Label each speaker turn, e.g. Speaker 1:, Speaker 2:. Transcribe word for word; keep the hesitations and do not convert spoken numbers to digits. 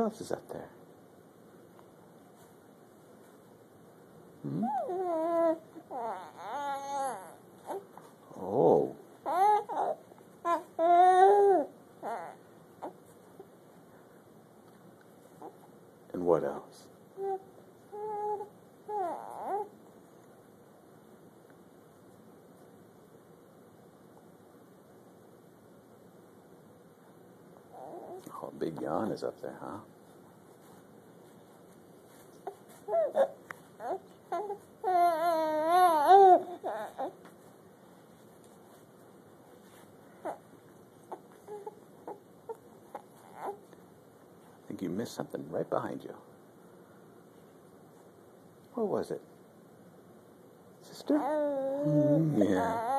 Speaker 1: else is up there? Hmm? Oh. And what else? Oh, a big yawn is up there, huh? I think you missed something right behind you. What was it? Sister? Mm, yeah.